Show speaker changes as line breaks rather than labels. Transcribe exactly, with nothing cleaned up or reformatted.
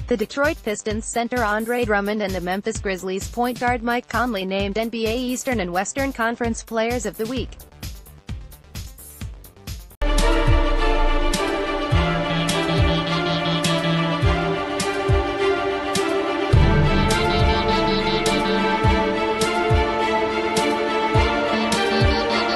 The Detroit Pistons center Andre Drummond and the Memphis Grizzlies point guard Mike Conley named N B A Eastern and Western Conference Players of the Week.